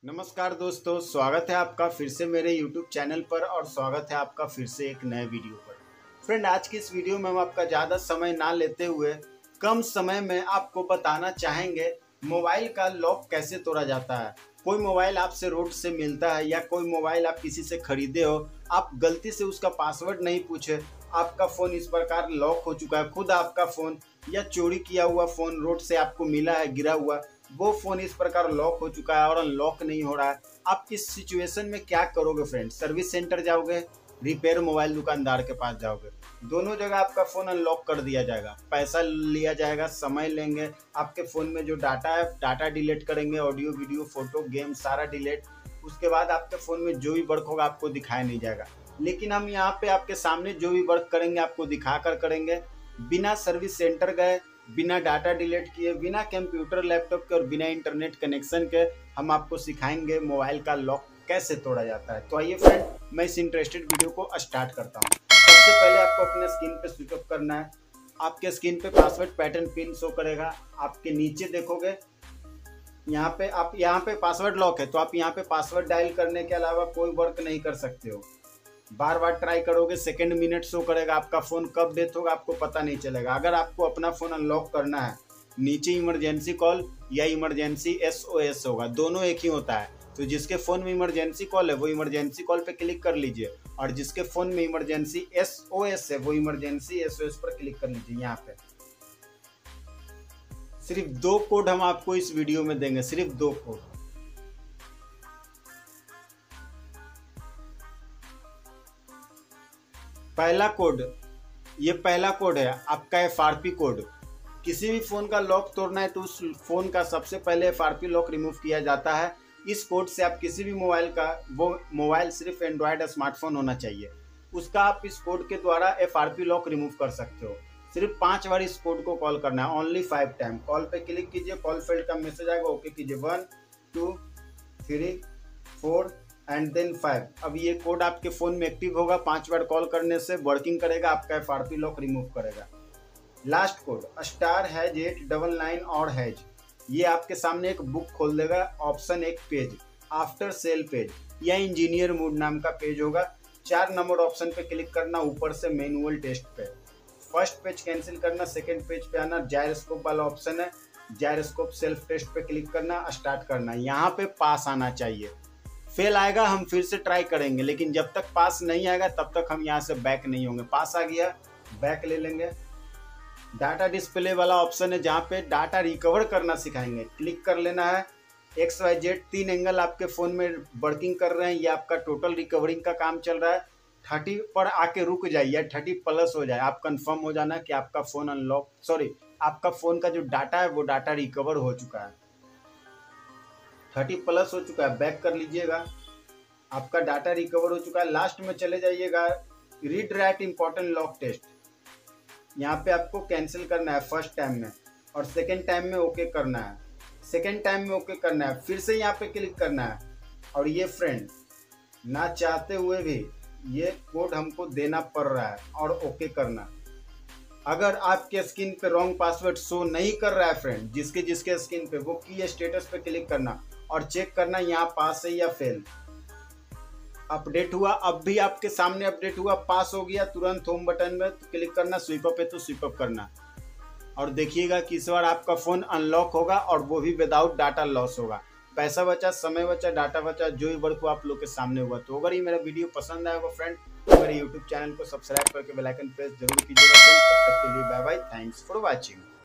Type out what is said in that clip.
नमस्कार दोस्तों, स्वागत है आपका फिर से मेरे YouTube चैनल पर और स्वागत है आपका फिर से एक नए वीडियो पर। फ्रेंड, आज की इस वीडियो में हम आपका ज़्यादा समय ना लेते हुए कम समय में आपको बताना चाहेंगे मोबाइल का लॉक कैसे तोड़ा जाता है। कोई मोबाइल आपसे रोड से मिलता है या कोई मोबाइल आप किसी से खरीदे हो, आप गलती से उसका पासवर्ड नहीं पूछे, आपका फ़ोन इस प्रकार लॉक हो चुका है, खुद आपका फ़ोन या चोरी किया हुआ फ़ोन रोड से आपको मिला है गिरा हुआ, वो फ़ोन इस प्रकार लॉक हो चुका है और अनलॉक नहीं हो रहा है। आप इस सिचुएशन में क्या करोगे फ्रेंड? सर्विस सेंटर जाओगे, रिपेयर मोबाइल दुकानदार के पास जाओगे, दोनों जगह आपका फ़ोन अनलॉक कर दिया जाएगा, पैसा लिया जाएगा, समय लेंगे, आपके फ़ोन में जो डाटा है डाटा डिलीट करेंगे, ऑडियो वीडियो फोटो गेम सारा डिलीट, उसके बाद आपके फ़ोन में जो भी वर्क होगा आपको दिखाया नहीं जाएगा। लेकिन हम यहाँ पे आपके सामने जो भी वर्क करेंगे आपको दिखा कर करेंगे, बिना सर्विस सेंटर गए, बिना डाटा डिलीट किए, बिना कंप्यूटर लैपटॉप के और बिना इंटरनेट कनेक्शन के हम आपको सिखाएंगे मोबाइल का लॉक कैसे तोड़ा जाता है। तो आइए फ्रेंड, मैं इस इंटरेस्टेड वीडियो को स्टार्ट करता हूँ। सबसे पहले आपको अपने स्क्रीन पे स्विच ऑफ करना है। आपके स्क्रीन पे पासवर्ड पैटर्न पिन शो करेगा। आपके नीचे देखोगे यहाँ पे पासवर्ड लॉक है, तो आप यहाँ पे पासवर्ड डायल करने के अलावा कोई वर्क नहीं कर सकते हो। बार बार ट्राई करोगे, सेकंड मिनट शो करेगा, आपका फ़ोन कब डेथ होगा आपको पता नहीं चलेगा। अगर आपको अपना फ़ोन अनलॉक करना है, नीचे इमरजेंसी कॉल या इमरजेंसी SOS होगा, दोनों एक ही होता है। तो जिसके फ़ोन में इमरजेंसी कॉल है वो इमरजेंसी कॉल पे क्लिक कर लीजिए, और जिसके फ़ोन में इमरजेंसी SOS है वो इमरजेंसी SOS पर क्लिक कर लीजिए। यहाँ पे सिर्फ 2 कोड हम आपको इस वीडियो में देंगे, सिर्फ 2 कोड। पहला कोड, ये पहला कोड है आपका FRP कोड। किसी भी फ़ोन का लॉक तोड़ना है तो उस फ़ोन का सबसे पहले FRP लॉक रिमूव किया जाता है। इस कोड से आप किसी भी मोबाइल का, वो मोबाइल सिर्फ एंड्रॉयड स्मार्टफोन होना चाहिए, उसका आप इस कोड के द्वारा FRP लॉक रिमूव कर सकते हो। सिर्फ 5 बार इस कोड को कॉल करना है, ओनली 5 टाइम। कॉल पे क्लिक कीजिए, कॉल फेल्ड का मैसेज आएगा, ओके कीजिए, 1 2 3 4 एंड देन 5। अब ये कोड आपके फ़ोन में एक्टिव होगा, 5 बार कॉल करने से वर्किंग करेगा, आपका FRP लॉक रिमूव करेगा। लास्ट कोड *#899 और हैज, ये आपके सामने एक बुक खोल देगा, ऑप्शन एक पेज, आफ्टर सेल पेज या इंजीनियर मोड नाम का पेज होगा। 4 नंबर ऑप्शन पे क्लिक करना, ऊपर से मैनुअल टेस्ट पे, फर्स्ट पेज कैंसिल करना, सेकेंड पेज पे आना, जायरोस्कोप वाला ऑप्शन है, जायरोस्कोप सेल्फ टेस्ट पे क्लिक करना, स्टार्ट करना। यहाँ पे पास आना चाहिए, फेल आएगा हम फिर से ट्राई करेंगे, लेकिन जब तक पास नहीं आएगा तब तक हम यहाँ से बैक नहीं होंगे। पास आ गया, बैक ले लेंगे। डाटा डिस्प्ले वाला ऑप्शन है जहाँ पे डाटा रिकवर करना सिखाएंगे, क्लिक कर लेना है। XYZ 3 एंगल आपके फ़ोन में वर्किंग कर रहे हैं, ये आपका टोटल रिकवरिंग का काम चल रहा है। 30 पर आके रुक जाइए, 30 प्लस हो जाए, आप कंफर्म हो जाना कि आपका फ़ोन आपका फ़ोन का जो डाटा है वो डाटा रिकवर हो चुका है। 30 प्लस हो चुका है, बैक कर लीजिएगा, आपका डाटा रिकवर हो चुका है। लास्ट में चले जाइएगा, read write important lock test, यहाँ पे आपको कैंसिल करना है फर्स्ट टाइम में, और सेकेंड टाइम में ओके करना है, सेकेंड टाइम में ओके करना है, फिर से यहाँ पे क्लिक करना है। और ये फ्रेंड, ना चाहते हुए भी ये कोड हमको देना पड़ रहा है और ओके करना। अगर आपके स्क्रीन पे रॉन्ग पासवर्ड शो नहीं कर रहा है फ्रेंड, जिसके जिसके स्क्रीन पे, वो की स्टेटस पे क्लिक करना और चेक करना यहाँ पास है या फेल। अपडेट हुआ, अब भी आपके सामने अपडेट हुआ, पास हो गया, तुरंत होम बटन में क्लिक करना, स्विप अप है तो स्विप अप करना, और देखिएगा कि इस बार आपका फ़ोन अनलॉक होगा और वो भी विदाउट डाटा लॉस होगा। पैसा बचा, समय बचा, डाटा बचा, जो भी वर्क हुआ आप लोग के सामने हुआ। तो अगर ये मेरा वीडियो पसंद आया होगा फ्रेंड, तो मेरे यूट्यूब चैनल को सब्सक्राइब करके बेल आइकन प्रेस जरूर कीजिएगा। तब तक के लिए bye bye, thanks for watching.